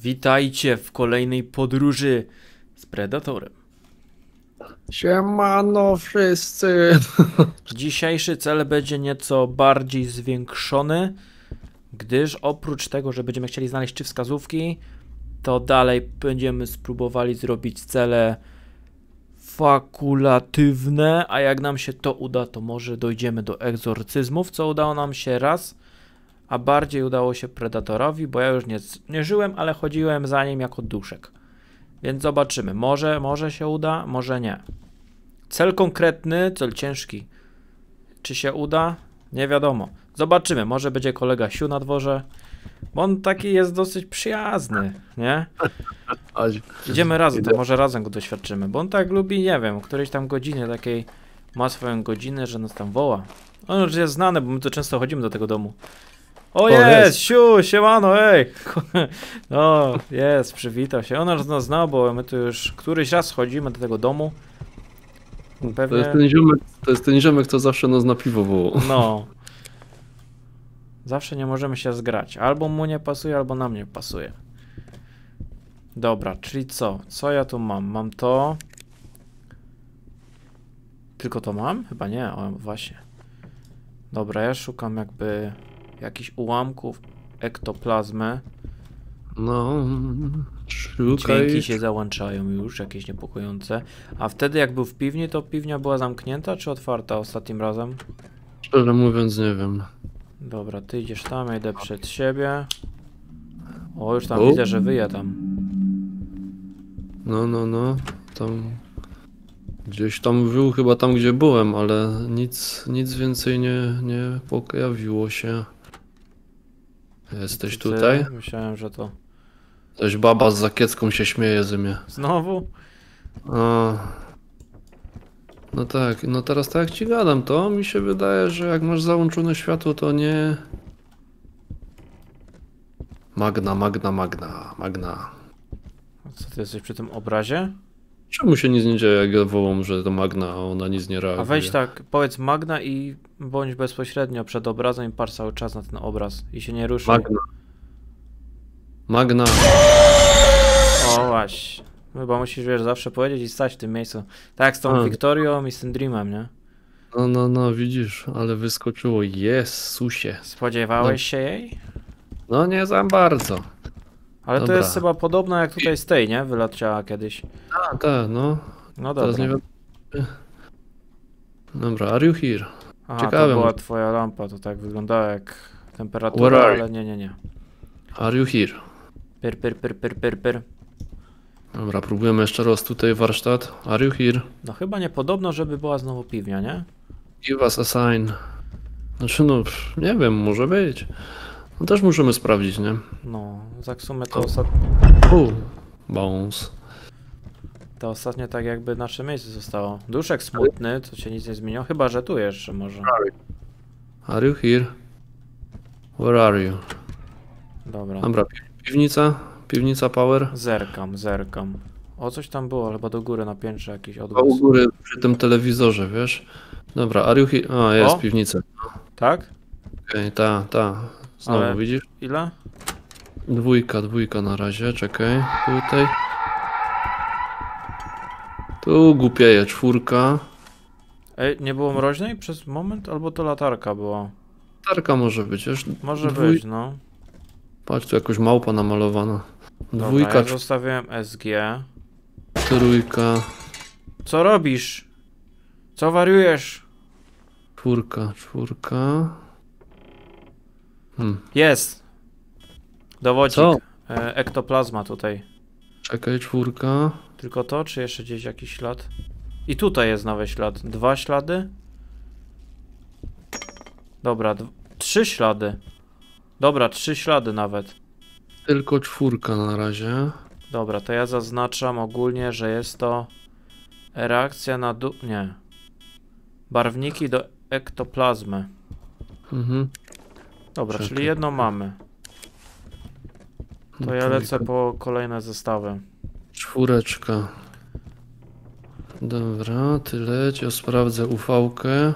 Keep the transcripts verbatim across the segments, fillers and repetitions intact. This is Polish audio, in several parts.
Witajcie w kolejnej podróży z Predatorem. Siemano wszyscy. Dzisiejszy cel będzie nieco bardziej zwiększony, gdyż oprócz tego, że będziemy chcieli znaleźć trzy wskazówki, to dalej będziemy spróbowali zrobić cele fakulatywne, a jak nam się to uda, to może dojdziemy do egzorcyzmów, co udało nam się raz, a bardziej udało się Predatorowi, bo ja już nie, nie żyłem, ale chodziłem za nim jako duszek. Więc zobaczymy. Może, może się uda, może nie. Cel konkretny, cel ciężki. Czy się uda? Nie wiadomo. Zobaczymy. Może będzie kolega Siu na dworze, bo on taki jest dosyć przyjazny, nie? Idziemy razem, to może razem go doświadczymy, bo on tak lubi, nie wiem, o którejś tam godzinie takiej ma swoją godzinę, że nas tam woła. On już jest znany, bo my to często chodzimy do tego domu. O, o jest, jest, Siu, siemano, ej! No, jest, przywitał się. On nas no, znał, bo my tu już któryś raz chodzimy do tego domu. Pewnie... To, jest ten ziomek, to jest ten ziomek, co zawsze nas na piwo wołał. No. Zawsze nie możemy się zgrać. Albo mu nie pasuje, albo nam nie pasuje. Dobra, czyli co? Co ja tu mam? Mam to. Tylko to mam? Chyba nie, o właśnie. Dobra, ja szukam jakby jakichś ułamków ektoplazmy. No, szukaj. Dźwięki się załączają już, jakieś niepokojące. A wtedy jak był w piwni, to piwnia była zamknięta czy otwarta ostatnim razem? Szczerze mówiąc nie wiem. Dobra, ty idziesz tam, ja idę przed siebie. O, już tam o. widzę, że wyje tam. No, no, no. Tam... Gdzieś tam był chyba tam, gdzie byłem, ale nic, nic więcej nie, nie pojawiło się. Jesteś Ty, tutaj? Myślałem, że to... Coś baba z zakiecką się śmieje ze mnie. Znowu? A, no tak, no teraz tak jak ci gadam, to mi się wydaje, że jak masz załączone światło, to nie... Magna, magna, magna, magna. Co, ty jesteś przy tym obrazie? Czemu się nic nie dzieje, jak ja wołam, że to magna, a ona nic nie reaguje? A weź tak, powiedz magna i bądź bezpośrednio przed obrazem i patrz cały czas na ten obraz i się nie ruszaj. Magna. Magna. O właśnie. Chyba musisz, wiesz, zawsze powiedzieć i stać w tym miejscu. Tak jak z tą A. Wiktorią i z tym Dreamem, nie? No, no, no, widzisz, ale wyskoczyło. Jezusie. Spodziewałeś się jej? No nie za bardzo. Ale Dobra. to jest chyba podobna jak tutaj z tej, nie? Wyleciała kiedyś. A, tak, no. No Teraz dobra. nie wiem. Dobra, are you here? Aha, Ciekawe, to była może. twoja lampa, to tak wyglądała jak Where temperatura, are you? ale nie, nie, nie. Are you here? Pyr, pyr, pyr, pyr, pyr, pyr. Dobra, próbujemy jeszcze raz tutaj warsztat. Are you here? No chyba niepodobno, żeby była znowu piwnia, nie? Give us a sign. Znaczy no, pff, nie wiem, może być. No też musimy sprawdzić, nie? No, tak w sumie to, O. ostat... U, bounce. to ostatnio tak jakby nasze miejsce zostało. Duszek smutny, to się nic nie zmieniło, chyba że tu jeszcze może. Are you here? Where are you? Dobra, Dobra, pi- piwnica? Piwnica power? zerkam, zerkam. O, coś tam było, chyba do góry na piętrze jakiś A u odgłos. góry przy tym telewizorze, wiesz? Dobra, are you here? A, jest O! piwnica. Tak? Okej, ta, ta. Znowu, Ale- widzisz? Ile? Dwójka, dwójka na razie, czekaj. Tutaj. Tu głupieje, czwórka. Ej, nie było mroźnej przez moment? Albo to latarka była? Tarka może być, wiesz? Może Dwój- być, no. Patrz, tu jakoś małpa namalowana. Dobra, Dwójka, ja zostawiłem S G. trójka, Co robisz? Co wariujesz? czwórka, czwórka. Hmm. Jest! Dowodzik. Co? E, ektoplazma tutaj. Czekaj, czwórka. Tylko to, czy jeszcze gdzieś jakiś ślad? I tutaj jest nowy ślad. Dwa ślady? Dobra, d- trzy ślady. Dobra, trzy ślady nawet. Tylko czwórka na razie. Dobra, to ja zaznaczam ogólnie, że jest to reakcja na du... nie. Barwniki do ektoplazmy. Mhm. Dobra, Czekaj. czyli jedno mamy. To ja Trójka. lecę po kolejne zestawy. Czwóreczka. Dobra, ty leć, ja sprawdzę U V-kę.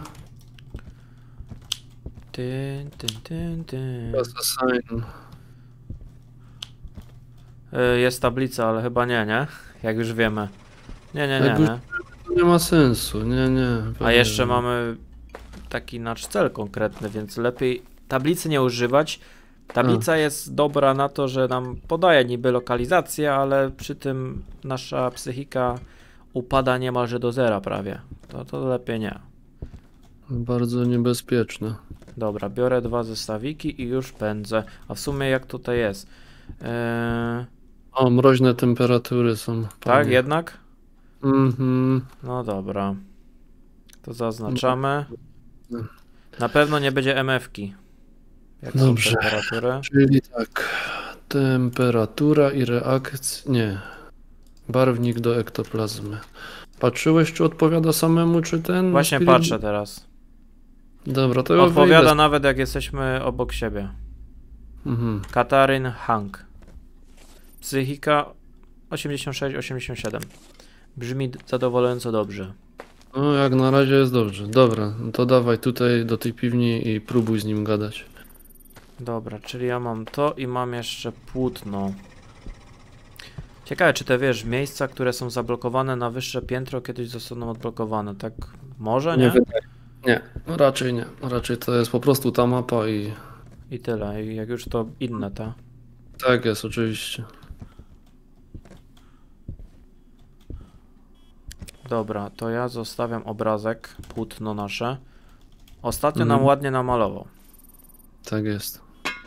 Tyn, tyn, tyn, tyn. Assign. Y, Jest tablica, ale chyba nie, nie? Jak już wiemy. Nie, nie, nie, Jak już- nie. To nie ma sensu, nie, nie. A pewnie, jeszcze że- mamy taki nasz cel konkretny, więc lepiej tablicy nie używać. Tablica jest dobra na to, że nam podaje niby lokalizację, ale przy tym nasza psychika upada niemalże do zera prawie. To, to lepiej nie. Bardzo niebezpieczne. Dobra, biorę dwa zestawiki i już pędzę. A w sumie jak tutaj jest? Eee, O, mroźne temperatury są. tak, panie. jednak? Mhm. No dobra. To zaznaczamy. Na pewno nie będzie em ef-ki. Jak są Dobrze. temperatury. Czyli tak, temperatura i reakcja, nie, barwnik do ektoplazmy. Patrzyłeś, czy odpowiada samemu, czy ten? Właśnie Spirit- patrzę teraz. Dobra, to ja Odpowiada wyjdę. nawet jak jesteśmy obok siebie. Mhm. Kataryn Hank. Psychika osiemdziesiąt sześć osiemdziesiąt siedem. Brzmi d- zadowalająco dobrze. No, jak na razie jest dobrze. Dobra, no to dawaj tutaj do tej piwni i próbuj z nim gadać. Dobra, czyli ja mam to i mam jeszcze płótno. Ciekawe, czy te, wiesz, miejsca, które są zablokowane na wyższe piętro, kiedyś zostaną odblokowane. Tak może, nie? wydaje. Nie, no raczej nie. Raczej to jest po prostu ta mapa i I tyle. I jak już to inne, ta. tak jest, oczywiście. Dobra, to ja zostawiam obrazek, płótno nasze. Ostatnio Mhm. nam ładnie namalował. Tak jest.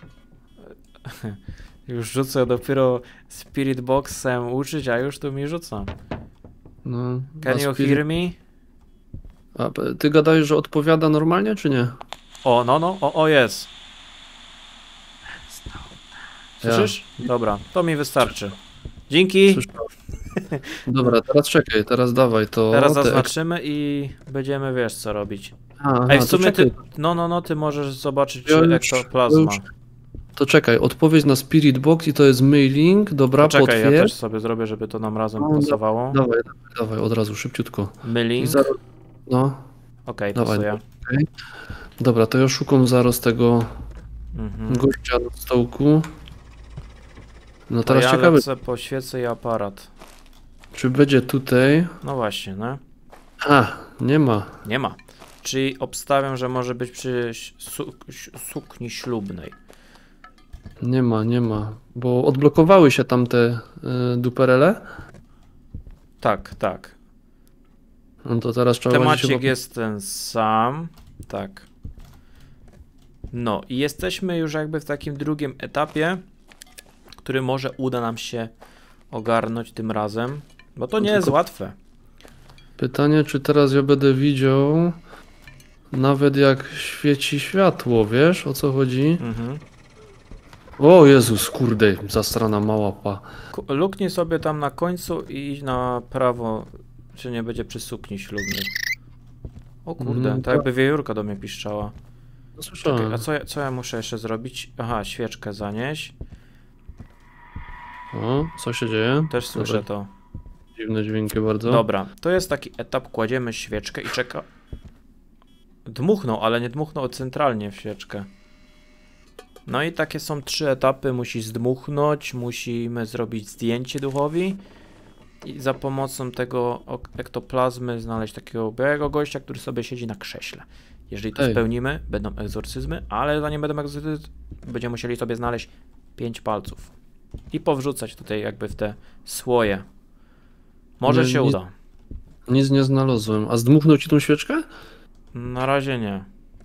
Już rzucę dopiero Spirit Boxem uczyć, a już tu mi rzuca. No, Can a you Spirit- hear me? A p- ty gadałeś, że odpowiada normalnie, czy nie? O, no, no, o, o jest. Ja. Słyszysz? Dobra, to mi wystarczy. Dzięki. Słyszałem. Dobra, teraz czekaj, teraz dawaj to. Teraz te- zaznaczymy i będziemy, wiesz, co robić. Aha, Ej, w to sumie ty, czekaj, no, no, no, ty możesz zobaczyć, Ja czy już- ektoplazma. już- To czekaj, odpowiedź na Spirit Box i to jest mailing, dobra, Poczekaj, ja potwierdź. też sobie zrobię, żeby to nam razem No, no. pasowało. Dawaj, dawaj, dawaj, od razu, szybciutko. I Mailing. zaraz, no, Okej, dawaj, pasuje. dobra, to ja szukam zaraz tego Mhm. gościa na stołku. No To teraz ja ciekawe, lecę po świecę i aparat. czy będzie tutaj. No właśnie, no. A, nie ma. Nie ma. Czyli obstawiam, że może być przy ś- su ś- sukni ślubnej. Nie ma, nie ma. Bo odblokowały się tam te y, duperele. Tak, tak. No to teraz trzeba będzie Temacik chyba... jest ten sam. Tak. No i jesteśmy już jakby w takim drugim etapie, który może uda nam się ogarnąć tym razem, bo to No nie jest tylko- łatwe. Pytanie, czy teraz ja będę widział nawet jak świeci światło, wiesz o co chodzi? Mhm. O Jezus, kurde, zastrana małapa. Ku- Luknij sobie tam na końcu i idź na prawo, czy nie będzie przy sukni ślubnej. O kurde, Mm, tak jakby wiewiórka do mnie piszczała. No, Czekaj, słyszałem. a co ja, co ja muszę jeszcze zrobić? Aha, świeczkę zanieść. O, co się dzieje? Też słyszę Dobra, to. dziwne dźwięki bardzo. Dobra, to jest taki etap, kładziemy świeczkę i czeka... Dmuchnął, ale nie dmuchnął centralnie w świeczkę. No i takie są trzy etapy, musi zdmuchnąć, musimy zrobić zdjęcie duchowi i za pomocą tego ok- ektoplazmy znaleźć takiego białego gościa, który sobie siedzi na krześle. Jeżeli to Ej. spełnimy, będą egzorcyzmy, ale zanim będą egzorcyzmy, będziemy musieli sobie znaleźć pięć palców i powrzucać tutaj jakby w te słoje. Może Nie, się nie- uda. Nic nie znalazłem. A zdmuchnął ci tą świeczkę? Na razie nie.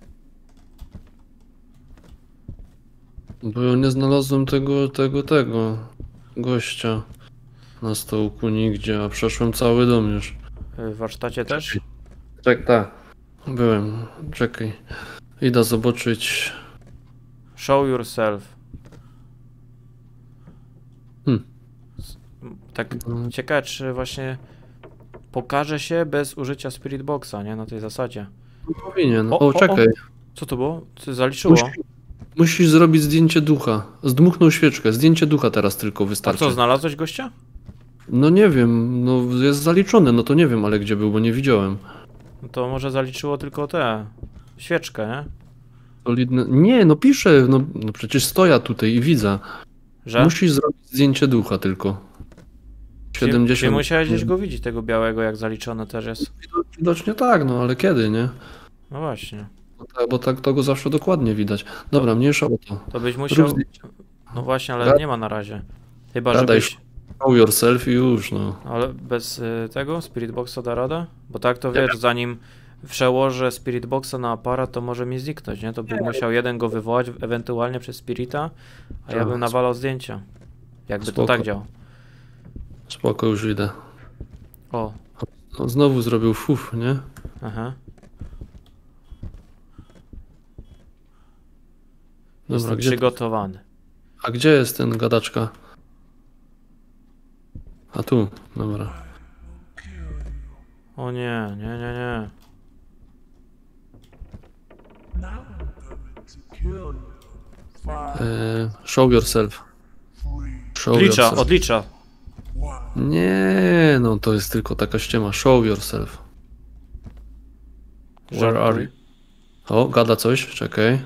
Bo ja nie znalazłem tego, tego, tego gościa na stołku nigdzie, a przeszłem cały dom już. W warsztacie też? Tak, tak. Byłem. Czekaj. Idę zobaczyć. Show yourself. Hmm. S- Tak No, ciekawe, czy właśnie pokaże się bez użycia Spirit Boxa, nie? Na tej zasadzie. powinien. O, O, o, czekaj. Co to było? Co zaliczyło? Musi, musisz zrobić zdjęcie ducha. Zdmuchnął świeczkę. Zdjęcie ducha teraz tylko A wystarczy. co, znalazłeś gościa? No nie wiem, no jest zaliczone, no to nie wiem, ale gdzie był, bo nie widziałem. No to może zaliczyło tylko tę świeczkę, nie? Solidne... Nie, no piszę, no, no przecież stoję tutaj i widzę. Że? Musisz zrobić zdjęcie ducha tylko. Czyli, siedemdziesiąt. czyli musiałeś gdzieś go widzieć, tego białego, jak zaliczone też jest. Widocznie tak, no ale kiedy, nie? No właśnie. No tak, bo tak to go zawsze dokładnie widać. Dobra, mniejsza o to. To byś Rób musiał... zdjęcie. No właśnie, ale Gad- nie ma na razie. Chyba, Gadaj, żebyś... show yourself i już, no. Ale bez y, tego Spirit Boxa da radę? Bo tak to wiesz, zanim przełożę Spirit Boxa na aparat, to może mi zniknąć, nie? To bym musiał jeden go wywołać, ewentualnie przez Spirita, a ja Tak. bym nawalał zdjęcia. Jakby to Spoko. tak działo. Spoko, już idę. O, No, znowu zrobił fuf, nie? aha. Dobra, Jestem gdzie, przygotowany. a gdzie jest ten gadaczka? A tu, dobra. O nie, nie, nie, nie. E, show yourself. Show Odlicza, yourself. odlicza. Nie, no to jest tylko taka ściema. Show yourself. Where are you? O, gada coś, czekaj.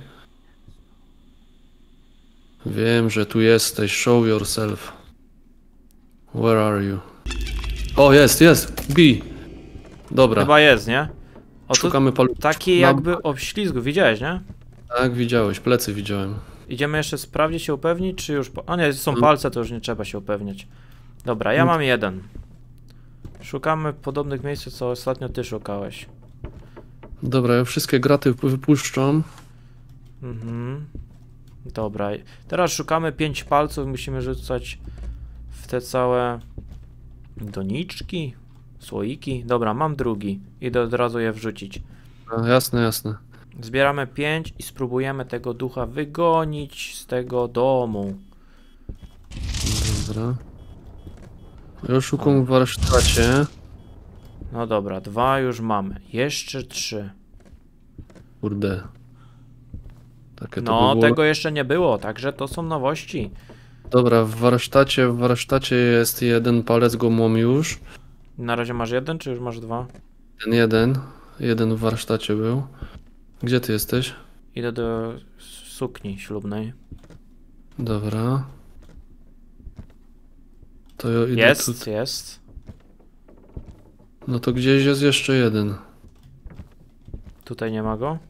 Wiem, że tu jesteś. Show yourself. Where are you? O, jest, jest. B. Dobra, Chyba jest, nie? O, tu szukamy palu. taki Na- jakby obślizgu, widziałeś, nie? Tak, widziałeś, plecy widziałem. Idziemy jeszcze sprawdzić, się upewnić, czy już... Po... A nie, są Mm. palce, to już nie trzeba się upewniać. Dobra, ja Mm. mam jeden. Szukamy podobnych miejsc, co ostatnio ty szukałeś. Dobra, ja wszystkie graty wypuszczam. Mhm. Dobra, teraz szukamy pięć palców, musimy rzucać w te całe doniczki, słoiki. Dobra, mam drugi. Idę od razu je wrzucić. A, jasne, jasne. Zbieramy pięć i spróbujemy tego ducha wygonić z tego domu. Dobra. Ja szukam w warsztacie. No dobra, dwa już mamy. Jeszcze trzy. Kurde. Takie to No, by było. tego jeszcze nie było, także to są nowości. Dobra, w warsztacie, w warsztacie jest jeden palec, go mam już. Na razie masz jeden, czy już masz dwa? Ten jeden. Jeden w warsztacie był. Gdzie ty jesteś? Idę do sukni ślubnej. Dobra. To ja idę Jest, tu. jest. No to gdzieś jest jeszcze jeden. Tutaj nie ma go.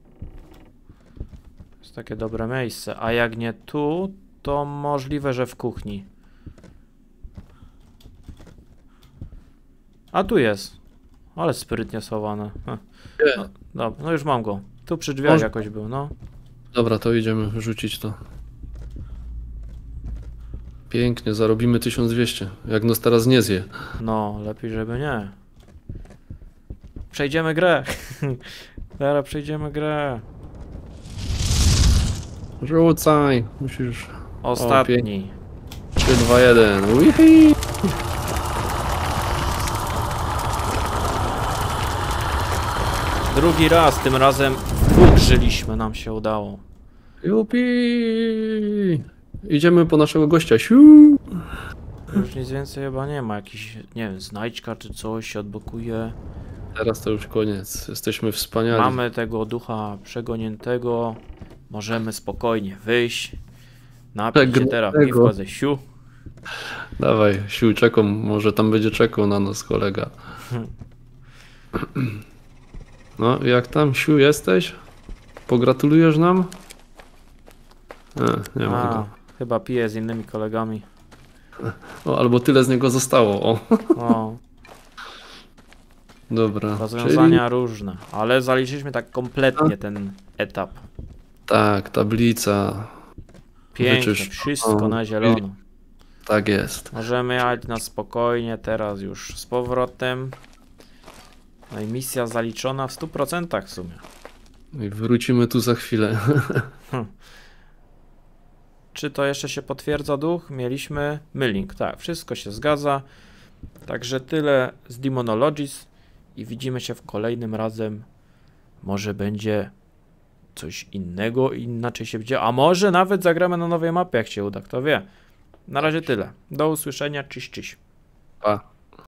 Jest takie dobre miejsce. A jak nie tu, to możliwe, że w kuchni. A tu jest. Ale sprytnie schowane. Heh. Gdzie? No, dobra, no już mam go. Tu przy drzwiach Może- jakoś był, no. Dobra, to idziemy rzucić to. Pięknie, zarobimy tysiąc dwieście. Jak nas teraz nie zje. No, lepiej żeby nie. Przejdziemy grę. Teraz przejdziemy grę. Rzucaj. Musisz. Ostatni. trzy, dwa, jeden. Wihi! Drugi raz, tym razem w dwóch żyliśmy, nam się udało. Jupi! Idziemy po naszego gościa. Siu! Już nic więcej chyba nie ma. Jakiś, nie wiem, znajdźka czy coś się odblokuje. Teraz to już koniec. Jesteśmy wspaniali. Mamy tego ducha przegoniętego. Możemy spokojnie wyjść. Napić się teraz Przegnionego. piwko ze siu. Dawaj, siu, czekam. Może tam będzie czekał na nas kolega. No, jak tam, siu, jesteś? Pogratulujesz nam? Nie, nie ma A, go. chyba piję z innymi kolegami. O, albo tyle z niego zostało. O, O, dobra. rozwiązania różne. Ale zaliczyliśmy tak kompletnie ten etap. Czyli, tak, tablica. Pięknie, Wyczysz- wszystko o, na zielono. Tak jest. Możemy jechać na spokojnie teraz już z powrotem. No i misja zaliczona w stu procentach w sumie. I wrócimy tu za chwilę. Czy to jeszcze się potwierdza duch? Mieliśmy mylink, tak, wszystko się zgadza. Także tyle z Demonologis i widzimy się w kolejnym razem. Może będzie coś innego, inaczej się będzie, a może nawet zagramy na nowej mapie, jak się uda, kto wie. Na razie tyle. Do usłyszenia, cześć, cześć. Pa.